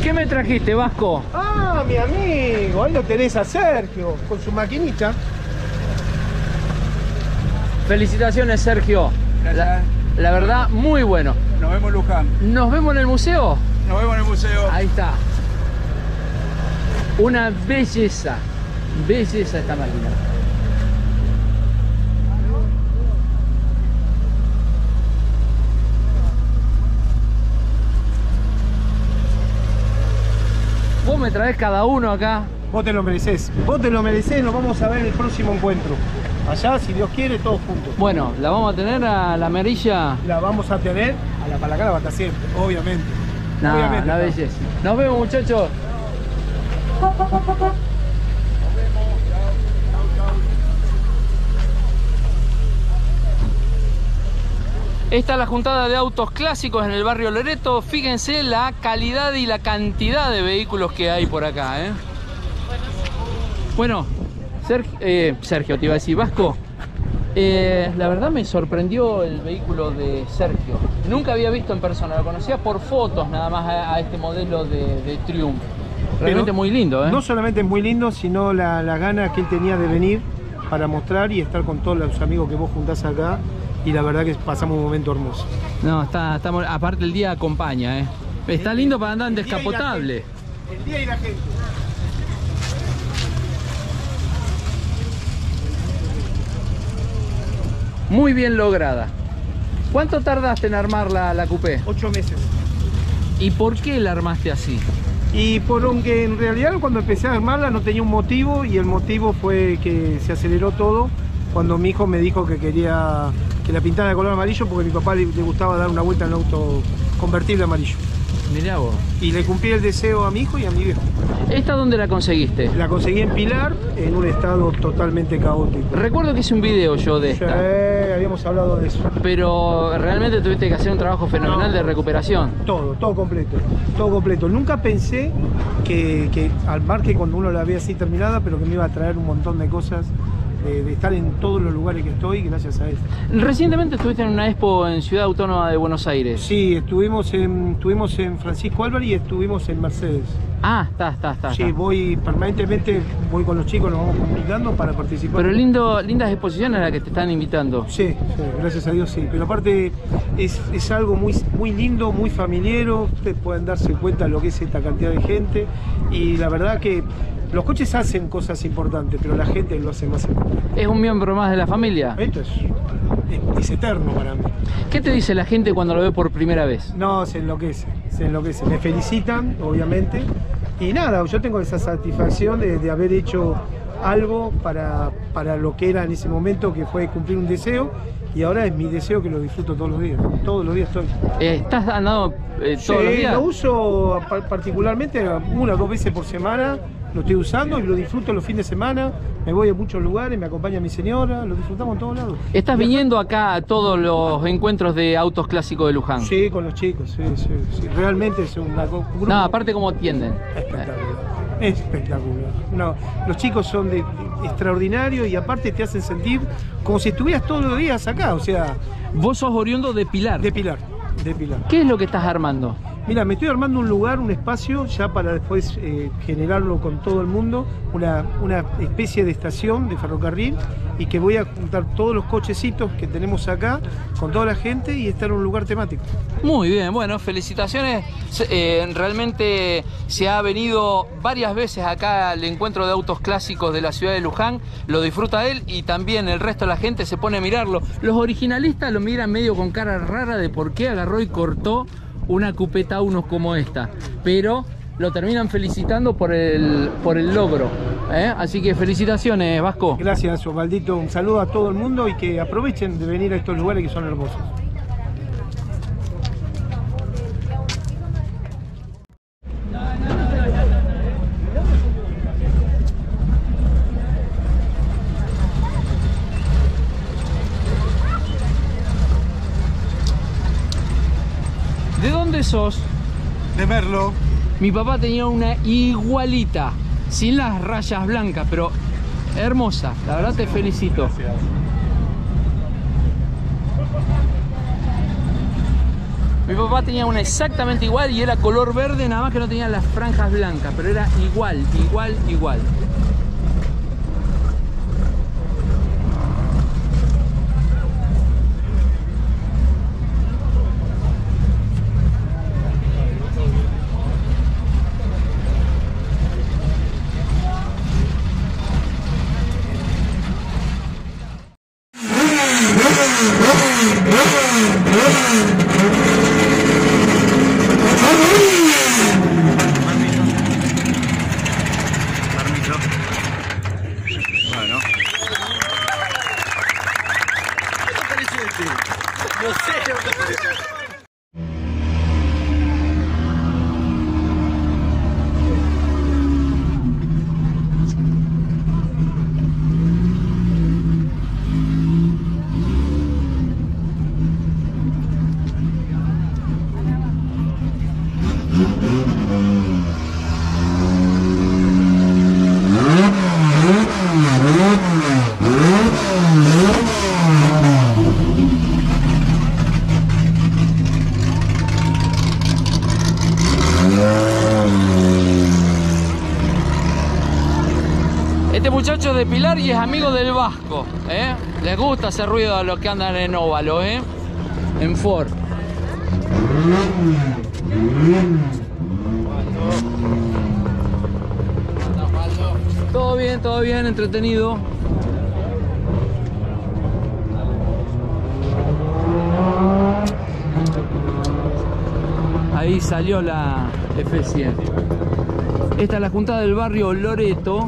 ¿Qué me trajiste, Vasco? Ah, mi amigo, ahí lo tenés a Sergio, con su maquinita. Felicitaciones, Sergio. La verdad, muy bueno. Nos vemos en Luján. ¿Nos vemos en el museo? Nos vemos en el museo. Ahí está. Una belleza. Belleza esta máquina. Vos me traés cada uno acá. Vos te lo merecés. Vos te lo merecés, nos vamos a ver en el próximo encuentro. Allá, si Dios quiere, todos juntos. Bueno, la vamos a tener a la amarilla. La vamos a tener a la palacana va a estar siempre, obviamente. No, obviamente, la belleza. Nos vemos, muchachos. Esta es la juntada de autos clásicos en el barrio Loreto. Fíjense la calidad y la cantidad de vehículos que hay por acá, ¿eh? Bueno, Sergio, te iba a decir, Vasco, la verdad me sorprendió el vehículo de Sergio. Nunca había visto en persona, lo conocía por fotos nada más a este modelo de Triumph. Realmente muy lindo, ¿eh? No solamente es muy lindo, sino la gana que él tenía de venir para mostrar y estar con todos los amigos que vos juntás acá. Y la verdad que pasamos un momento hermoso. No, estamos, aparte el día acompaña, ¿eh? Está lindo para andar en descapotable. El día y la gente. Muy bien lograda. ¿Cuánto tardaste en armar la coupé? 8 meses. ¿Y por qué la armaste así? Y porque en realidad cuando empecé a armarla no tenía un motivo, y el motivo fue que se aceleró todo cuando mi hijo me dijo que quería que la pintara de color amarillo, porque a mi papá le gustaba dar una vuelta en un auto convertible amarillo. Mirá vos. Y le cumplí el deseo a mi hijo y a mi viejo. ¿Esta dónde la conseguiste? La conseguí en Pilar, en un estado totalmente caótico. Recuerdo que hice un video yo de esta. Sí, habíamos hablado de eso. Pero realmente tuviste que hacer un trabajo fenomenal de recuperación. Todo completo, todo completo. Nunca pensé que al mar que cuando uno la ve así terminada, pero que me iba a traer un montón de cosas, de estar en todos los lugares que estoy, gracias a esto. Recientemente estuviste en una expo en Ciudad Autónoma de Buenos Aires. Sí, estuvimos en Francisco Álvarez y estuvimos en Mercedes. Ah, está. Sí, voy permanentemente, voy con los chicos, nos vamos comunicando para participar. Pero lindas exposiciones a las que te están invitando. Sí, gracias a Dios sí. Pero aparte es algo muy lindo, muy familiero. Ustedes pueden darse cuenta de lo que es esta cantidad de gente. Y la verdad que los coches hacen cosas importantes, pero la gente lo hace más importante. ¿Es un miembro más de la familia? Esto es eterno para mí. ¿Qué te dice la gente cuando lo ve por primera vez? No, se enloquece. Me felicitan, obviamente. Y nada, yo tengo esa satisfacción de haber hecho algo para lo que era en ese momento, que fue cumplir un deseo. Y ahora es mi deseo, que lo disfruto todos los días. Todos los días estoy. ¿Estás andando todos los días? Lo uso particularmente 1 o 2 veces por semana. Lo estoy usando y lo disfruto los fines de semana. Me voy a muchos lugares, me acompaña mi señora, lo disfrutamos en todos lados. ¿Estás viniendo acá a todos los encuentros de autos clásicos de Luján? Sí, con los chicos, sí. Realmente es un grupo. No, aparte cómo atienden. Espectacular. No, los chicos son extraordinarios y aparte te hacen sentir como si estuvieras todos los días acá, o sea... Vos sos oriundo de Pilar. De Pilar. ¿Qué es lo que estás armando? Mira, me estoy armando un lugar, un espacio, ya para después generarlo con todo el mundo, una especie de estación de ferrocarril, y que voy a juntar todos los cochecitos que tenemos acá con toda la gente y estar en un lugar temático. Muy bien, bueno, felicitaciones. Realmente se ha venido varias veces acá al encuentro de autos clásicos de la ciudad de Luján, lo disfruta él y también el resto de la gente se pone a mirarlo. Los originalistas lo miran medio con cara rara de por qué agarró y cortó una Coupé Taunus como esta, pero lo terminan felicitando por el logro, ¿eh? Así que felicitaciones, Vasco. Gracias, Osvaldito, un saludo a todo el mundo y que aprovechen de venir a estos lugares que son hermosos. ¿De dónde sos? De Merlo. Mi papá tenía una igualita, sin las rayas blancas, pero hermosa. La verdad te felicito. Gracias. Mi papá tenía una exactamente igual y era color verde, nada más que no tenía las franjas blancas, pero era igual, igual, igual. Bueno. No sé. Este muchacho es de Pilar y es amigo del Vasco, ¿eh? Les gusta hacer ruido a los que andan en óvalo, ¿eh? En Ford. Todo bien, entretenido. Ahí salió la F100. Esta es la juntada del barrio Loreto.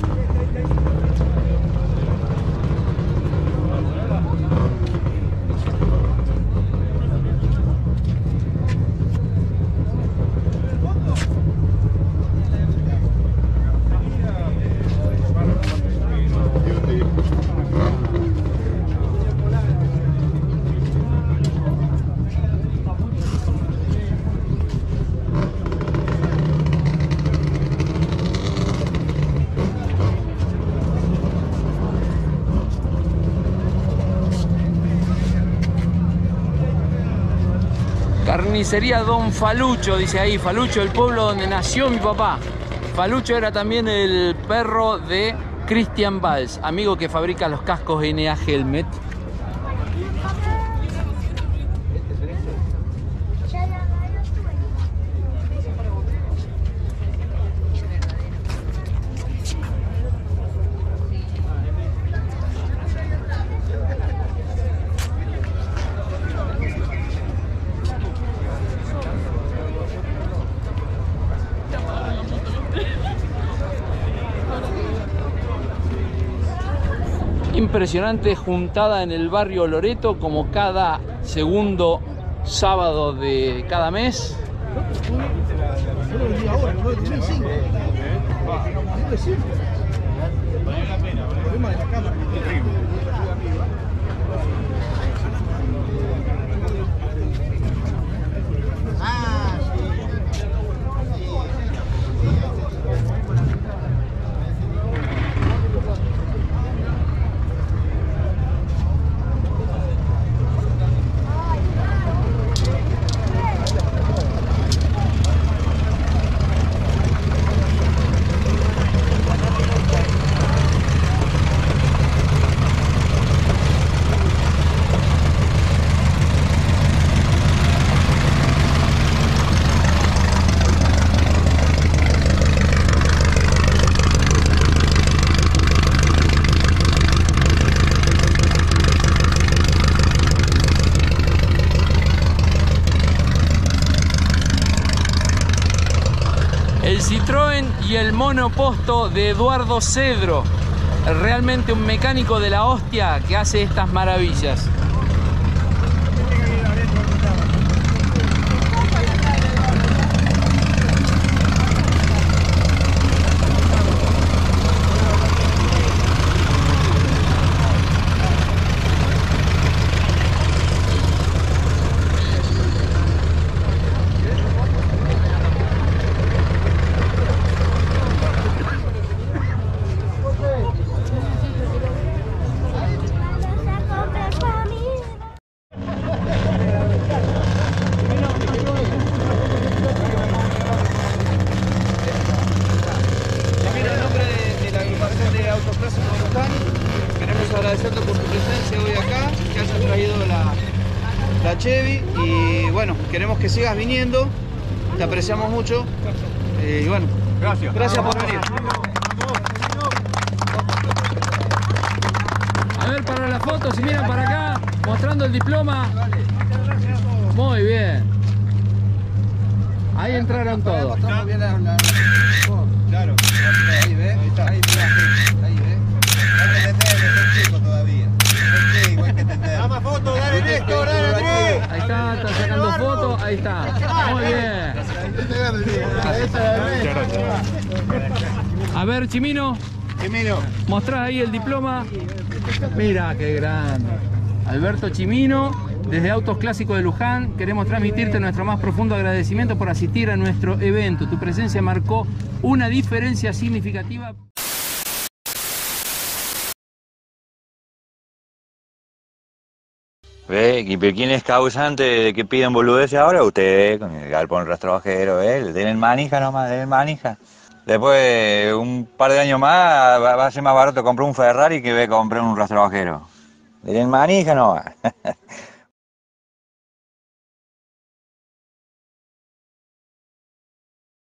Carnicería Don Falucho, dice ahí. Falucho, el pueblo donde nació mi papá. Falucho era también el perro de Christian Valls, amigo que fabrica los cascos NA Helmet. Impresionante juntada en el barrio Loreto, como cada segundo sábado de cada mes. El Citroën y el monoposto de Eduardo Cedro. Realmente un mecánico de la hostia que hace estas maravillas. Chevy y bueno, queremos que sigas viniendo, te apreciamos mucho y bueno, gracias por venir. A ver, para la foto, si miran para acá, mostrando el diploma. Muy bien. Ahí entraron todos. Claro. Ahí ve. Ahí está. Ahí ve. Hay que entenderlo, son chicos todavía. Son chicos, hay que entenderlo. Dame foto, dale Néstor, dale Andrés. Ahí está sacando fotos, ahí está. Muy bien. A ver, Chimino. Mostrás ahí el diploma. Mira qué grande. Alberto Chimino, desde Autos Clásicos de Luján, queremos transmitirte nuestro más profundo agradecimiento por asistir a nuestro evento. Tu presencia marcó una diferencia significativa. ¿Ve? ¿Pero quién es causante de que piden boludeces ahora? Usted, con el galpón rastrojero, le den manija nomás, den manija. Después, un par de años más, va a ser más barato comprar un Ferrari que comprar un rastrojero. Den manija nomás.